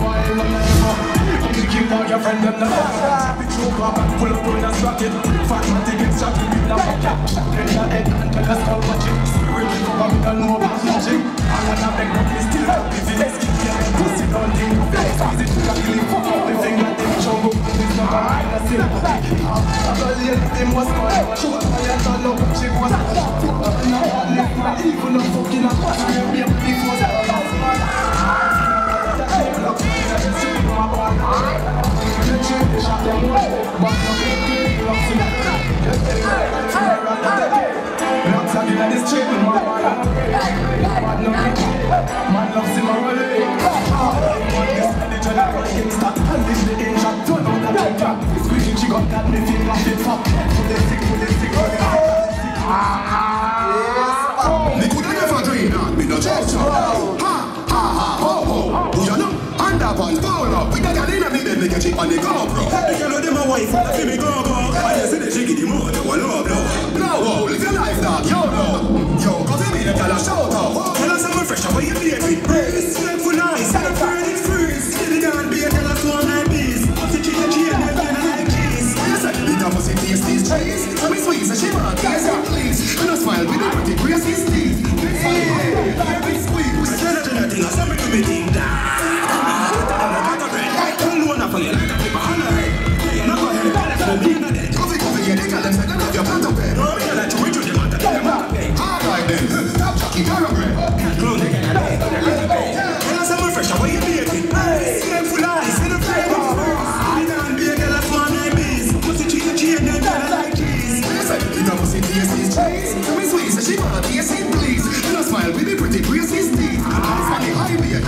Keep all your friends them never be true pop and pull up on a rocket. Fat man take it shot with the pocket. Then your head and tell us how much it. Spirit is over me don't know about magic. I wanna beg but me still have busy. Let's keep getting pussy don't think of it. Easy to the killing fuck up the finger. Them jungle is not a mind that's still I believe them was gone. Shoot my head on up she was no one left my even no fucking a pass. Me up before that. On the GoPro, you know them a wife, I feel me go. I just see the jiggy the mood, you will love no, live your life dog, yo go to me the girl a shout out. Tell us something fresh, how you baby? Praise, for nice, and a bird is freeze. Get it down, be a girl a swan like bees. What's the chicken chain, and then I like cheese. Yes, I believe that was it, taste these trees. Tell me sweet, so she want, yes, please. And I smile with the pretty graces teeth. Hey, baby sweet. Tell her the thing, I saw me to me ding dong. For you like a paper on the head. You're not going to let them be in the dead. Coffee, yeah, they got them said, I love your plant of bed. No, you're like to reach with them, I tell them out of bed. Alright then, stop chucking thoroughbred. Can't clone again, I lay for the little bed. Tell us something fresh, how you baking? Hey, see them full eyes, see the flavor. Sit down, be a girl that's one like bees. Must you cheat the chain, then I like cheese. Listen, you know, must you taste these trees. Tell me sweet, so she wanna taste it, please. And I smile with the pretty graces teeth. And I'm funny, high beard.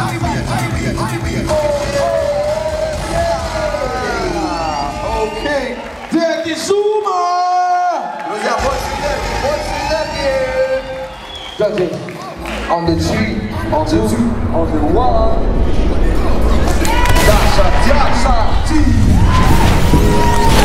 Okay, Dirty Zuma! Judging on the 3, on the 2, on the 1. That's a